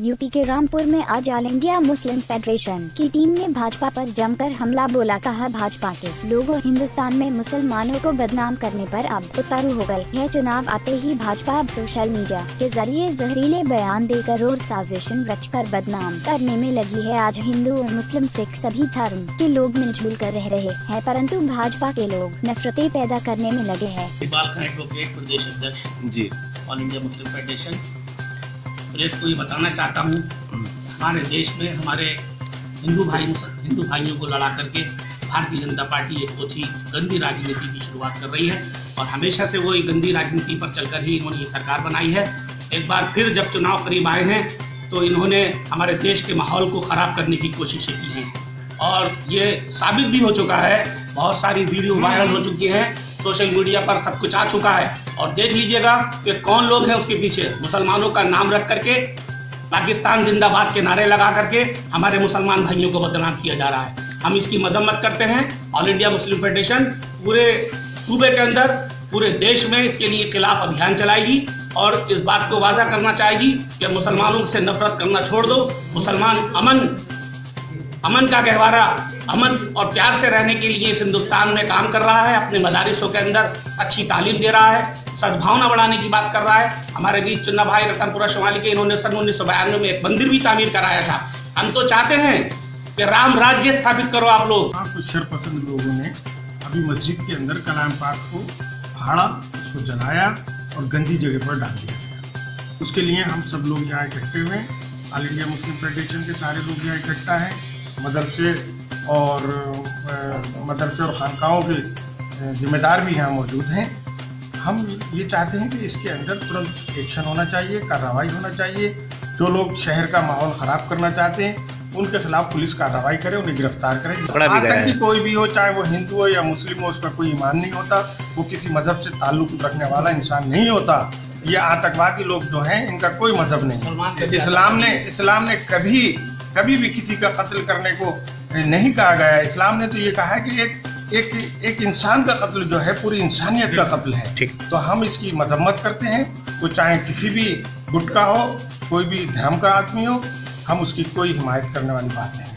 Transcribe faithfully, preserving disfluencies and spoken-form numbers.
UP के रामपुर में आज ऑल इंडिया मुस्लिम फेडरेशन की टीम ने भाजपा पर जमकर हमला बोला। कहा भाजपा के लोगों हिंदुस्तान में मुसलमानों को बदनाम करने पर अब उतारू हो गए हैं। चुनाव आते ही भाजपा अब सोशल मीडिया के जरिए जहरीले बयान देकर और साजिशन रचकर बदनाम करने में लगी है। आज हिंदू और मुस्लिम सिख सभी धर्म के लोग मिलजुल कर रह रहे हैं, परंतु भाजपा के लोग नफरतें पैदा करने में लगे हैं। प्रदेश अध्यक्ष जी All India Muslim Federation press को ये बताना चाहता हूँ, हमारे देश में हमारे हिंदू भाई हिंदू भाइयों को लड़ा करके भारतीय जनता पार्टी एक ओछी गंदी राजनीति की शुरुआत कर रही है और हमेशा से वो एक गंदी राजनीति पर चलकर ही इन्होंने ये सरकार बनाई है। एक बार फिर जब चुनाव करीब आए हैं तो इन्होंने हमारे देश के माहौल को खराब करने की कोशिशें की हैं और ये साबित भी हो चुका है। बहुत सारी वीडियो वायरल हो चुकी हैं, सोशल मीडिया पर सब कुछ आ चुका है और देख लीजिएगा कि कौन लोग हैं उसके पीछे। मुसलमानों का नाम रख करके पाकिस्तान जिंदाबाद के नारे लगा करके हमारे मुसलमान भाइयों को बदनाम किया जा रहा है। हम इसकी मजम्मत करते हैं। ऑल इंडिया मुस्लिम फेडरेशन पूरे सूबे के अंदर पूरे देश में इसके लिए खिलाफ अभियान चलाएगी और इस बात को वादा करना चाहेगी कि मुसलमानों से नफरत करना छोड़ दो। मुसलमान अमन अमन का गहवारा अमन और प्यार से रहने के लिए इस हिंदुस्तान में काम कर रहा है। अपने मदारिसों के अंदर अच्छी तालीम दे रहा है, सद्भावना बढ़ाने की बात कर रहा है। हमारे बीच चुन्ना भाई रतनपुरा शुमाली के इन्होंने सन उन्नीस सौ बयानवे में एक मंदिर भी तामीर कराया था। हम तो चाहते हैं कि राम राज्य स्थापित करो आप लोग। कुछ शरपसंद लोगों ने अभी मस्जिद के अंदर कलाम पाक को फाड़ा, उसको जलाया और गंदी जगह पर डाल दिया गया। उसके लिए हम सब लोग यहाँ इकट्ठे हुए, ऑल इंडिया मुस्लिम फेडरेशन के सारे लोग यहाँ इकट्ठा हैं। मदरसे और मदरसे और खानकाहों के जिम्मेदार भी यहाँ मौजूद हैं। हम ये चाहते हैं कि इसके अंदर तुरंत एक्शन होना चाहिए, कार्रवाई होना चाहिए। जो लोग शहर का माहौल ख़राब करना चाहते हैं उनके खिलाफ पुलिस कार्रवाई करे, उन्हें गिरफ्तार करे। आतंकी कोई भी हो, चाहे वो हिंदू हो या मुस्लिम हो, उसका कोई ईमान नहीं होता, वो किसी मजहब से ताल्लुक़ रखने वाला इंसान नहीं होता। ये आतंकवादी लोग जो हैं इनका कोई मजहब नहीं। इस्लाम ने इस्लाम ने कभी कभी भी किसी का कत्ल करने को नहीं कहा गया। इस्लाम ने तो ये कहा है कि एक एक एक इंसान का कत्ल जो है पूरी इंसानियत का कत्ल है। तो हम इसकी मजम्मत करते हैं। वो चाहे किसी भी गुट का हो, कोई भी धर्म का आदमी हो, हम उसकी कोई हिमायत करने वाली बात नहीं।